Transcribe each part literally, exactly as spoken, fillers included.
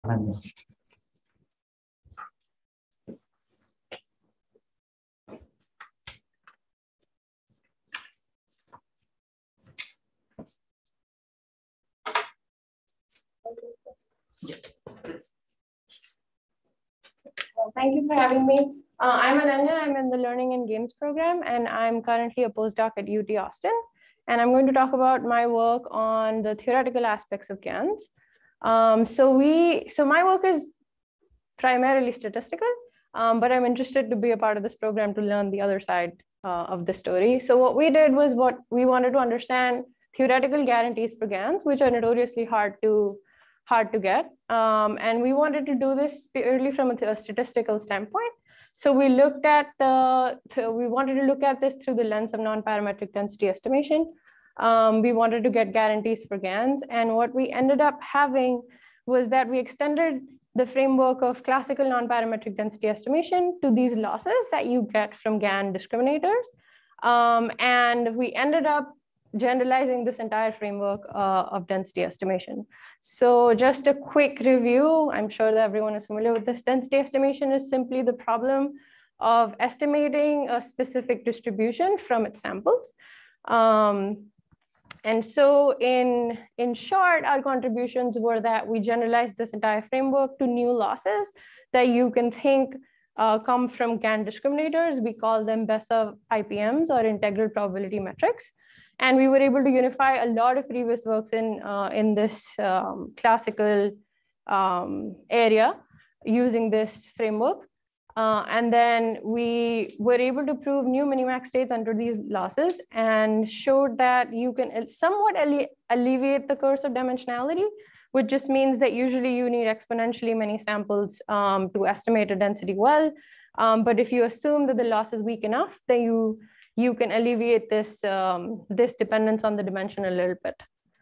Ananya. Well, thank you for having me. Uh, I'm Ananya. I'm in the Learning and Games program, and I'm currently a postdoc at U T Austin. And I'm going to talk about my work on the theoretical aspects of GANs. Um, so we, so my work is primarily statistical, um, but I'm interested to be a part of this program to learn the other side uh, of the story. So what we did was what we wanted to understand theoretical guarantees for GANs, which are notoriously hard to hard to get. Um, and we wanted to do this purely from a, a statistical standpoint. So we looked at the, so we wanted to look at this through the lens of non-parametric density estimation. Um, we wanted to get guarantees for GANs. And what we ended up having was that we extended the framework of classical non-parametric density estimation to these losses that you get from GAN discriminators. Um, and we ended up generalizing this entire framework uh, of density estimation. So just a quick review, I'm sure that everyone is familiar with this. Density estimation is simply the problem of estimating a specific distribution from its samples. Um, and so in, in short, our contributions were that we generalized this entire framework to new losses that you can think uh, come from GAN discriminators. We call them Besov I P Ms, or integral probability metrics. And we were able to unify a lot of previous works in, uh, in this um, classical um, area using this framework. Uh, and then we were able to prove new minimax states under these losses and showed that you can somewhat alle alleviate the curse of dimensionality, which just means that usually you need exponentially many samples um, to estimate a density well. Um, but if you assume that the loss is weak enough, then you you can alleviate this, um, this dependence on the dimension a little bit.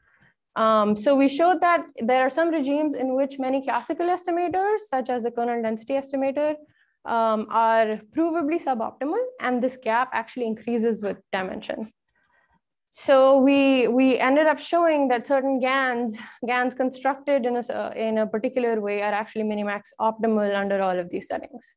Um, so we showed that there are some regimes in which many classical estimators, such as the kernel density estimator, um, are provably suboptimal, and this gap actually increases with dimension. So we, we ended up showing that certain GANs, GANs constructed in a, in a particular way are actually minimax optimal under all of these settings.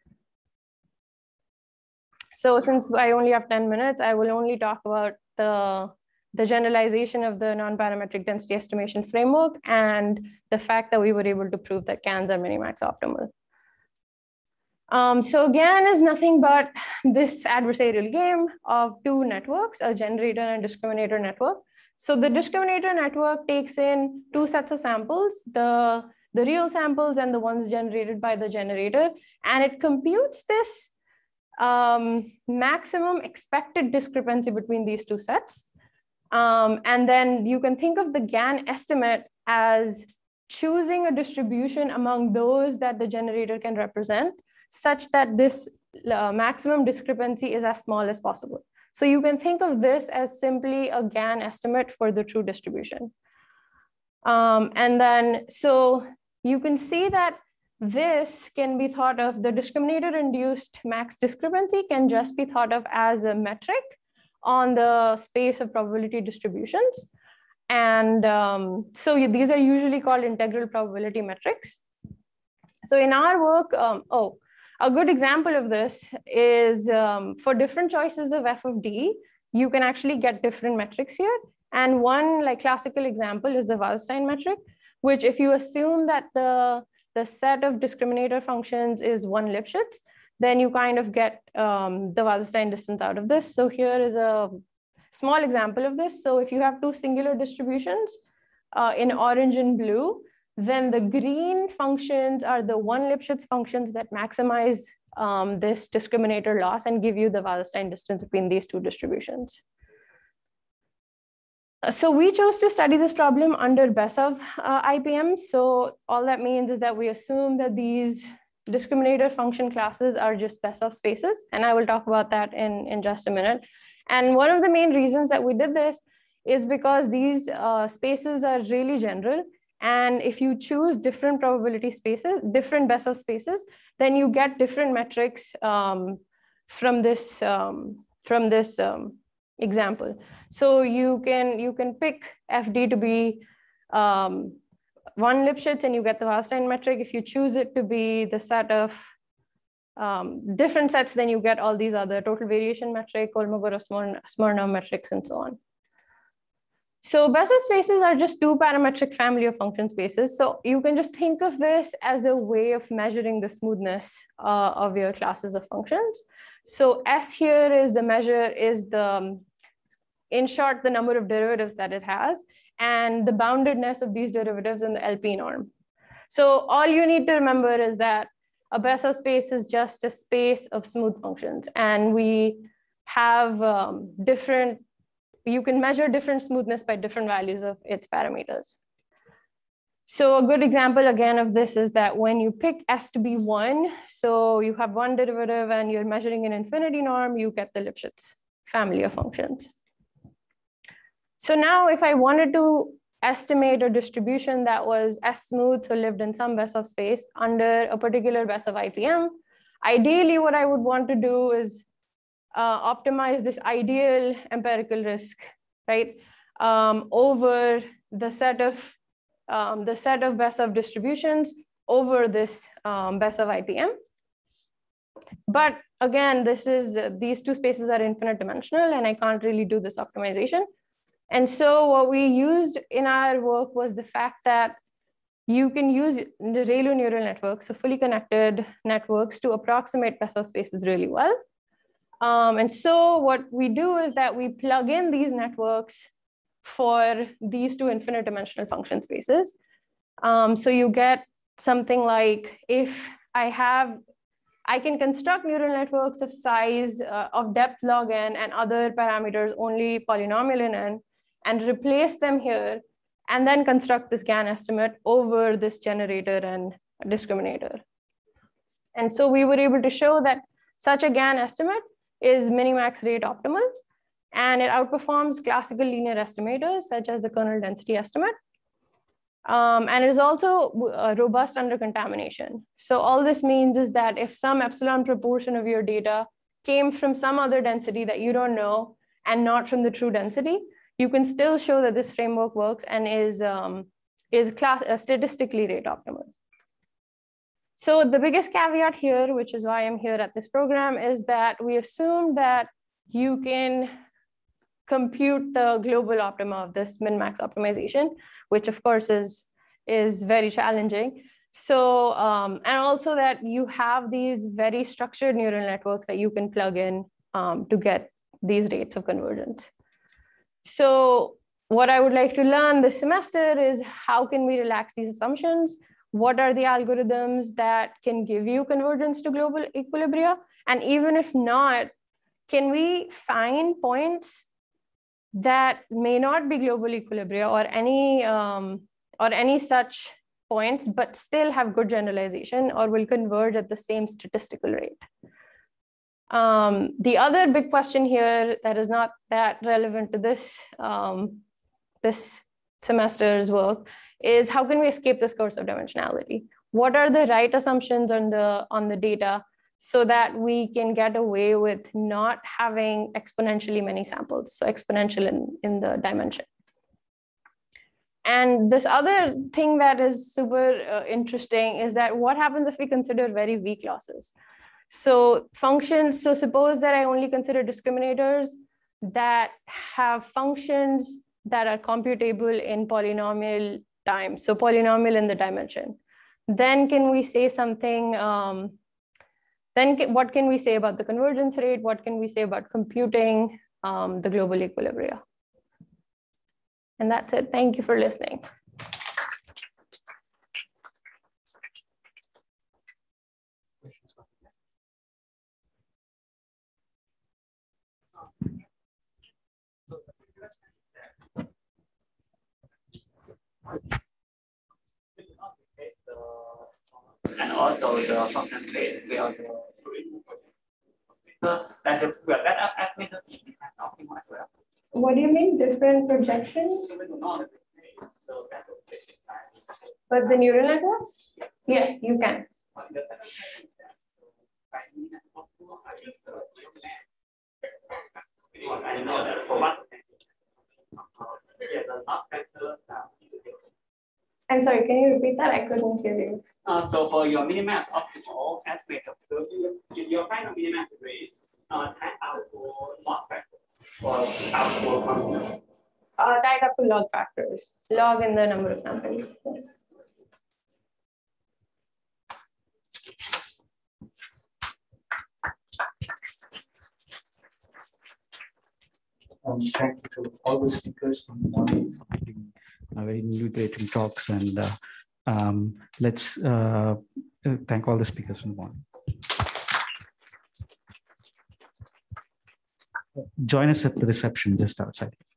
So since I only have ten minutes, I will only talk about the, the generalization of the non-parametric density estimation framework and the fact that we were able to prove that GANs are minimax optimal. Um, so GAN is nothing but this adversarial game of two networks, a generator and discriminator network. So the discriminator network takes in two sets of samples, the, the real samples and the ones generated by the generator, and it computes this um, maximum expected discrepancy between these two sets. Um, and then you can think of the GAN estimate as choosing a distribution among those that the generator can represent, such that this uh, maximum discrepancy is as small as possible. So you can think of this as simply a GAN estimate for the true distribution. Um, and then, so you can see that this can be thought of, the discriminator-induced max discrepancy can just be thought of as a metric on the space of probability distributions. And um, so these are usually called integral probability metrics. So in our work, um, oh, a good example of this is um, for different choices of f of d, you can actually get different metrics here. And one like classical example is the Wallerstein metric, which if you assume that the the set of discriminator functions is one Lipschitz, then you kind of get um, the Wallerstein distance out of this. So here is a small example of this. So if you have two singular distributions uh, in orange and blue, then the green functions are the one Lipschitz functions that maximize um, this discriminator loss and give you the Wallerstein distance between these two distributions. So we chose to study this problem under Besov uh, I P Ms. So all that means is that we assume that these discriminator function classes are just Besov spaces. And I will talk about that in, in just a minute. And one of the main reasons that we did this is because these uh, spaces are really general. And if you choose different probability spaces, different Besov spaces, then you get different metrics um, from this, um, from this um, example. So you can, you can pick F D to be um, one Lipschitz and you get the Wallstein metric. If you choose it to be the set of um, different sets, then you get all these other total variation metric, Kolmogorov-Smirnov metrics, and so on. So Besov spaces are just two parametric family of function spaces. So you can just think of this as a way of measuring the smoothness uh, of your classes of functions. So S here is the measure, is the, in short, the number of derivatives that it has, and the boundedness of these derivatives in the L P norm. So all you need to remember is that a Besov space is just a space of smooth functions, and we have um, different, you can measure different smoothness by different values of its parameters. So a good example again of this is that when you pick S to be one, so you have one derivative and you're measuring an infinity norm, you get the Lipschitz family of functions. So now if I wanted to estimate a distribution that was S smooth, so lived in some Besov space under a particular Besov I P M, ideally what I would want to do is Uh, optimize this ideal empirical risk, right, um, over the set of um, the set of Besov distributions over this um, Besov I P M. But again, this is uh, these two spaces are infinite dimensional, and I can't really do this optimization. And so what we used in our work was the fact that you can use the ReLU neural networks, so fully connected networks, to approximate Besov spaces really well. Um, and so what we do is that we plug in these networks for these two infinite dimensional function spaces. Um, so you get something like, if I have, I can construct neural networks of size, uh, of depth log n and other parameters only polynomial in n, and replace them here, and then construct this GAN estimate over this generator and discriminator. And so we were able to show that such a GAN estimate is minimax rate optimal, and it outperforms classical linear estimators such as the kernel density estimate. Um, and it is also uh, robust under contamination. So all this means is that if some epsilon proportion of your data came from some other density that you don't know and not from the true density, you can still show that this framework works and is, um, is class, uh, statistically rate optimal. So the biggest caveat here, which is why I'm here at this program, is that we assume that you can compute the global optima of this min-max optimization, which of course is, is very challenging. So, um, and also that you have these very structured neural networks that you can plug in um, to get these rates of convergence. So what I would like to learn this semester is how can we relax these assumptions? What are the algorithms that can give you convergence to global equilibria? And even if not, can we find points that may not be global equilibria or any, um, or any such points, but still have good generalization or will converge at the same statistical rate? Um, the other big question here that is not that relevant to this, um, this semester's work is how can we escape this curse of dimensionality? What are the right assumptions on the, on the data so that we can get away with not having exponentially many samples, so exponential in, in the dimension. And this other thing that is super uh, interesting is that what happens if we consider very weak losses? So functions, so suppose that I only consider discriminators that have functions that are computable in polynomial time, so polynomial in the dimension. Then can we say something, um, then can, what can we say about the convergence rate? What can we say about computing um, the global equilibria? And that's it. Thank you for listening. And also the function space will the that the will that estimate depends optimal as well. What do you mean different projections? But the neural networks? Yes, you can. And sorry, can you repeat that? I couldn't hear you. Uh, so for your minimax optimal estimate of the your final minimax raise, uh, type out for log factors or out for constant. Uh, tied up to log factors, log in the number of samples. Yes. Um, thank you to all the speakers on the morning for giving uh, very liberating talks, and uh, um, let's uh, uh, thank all the speakers on the morning. Join us at the reception just outside.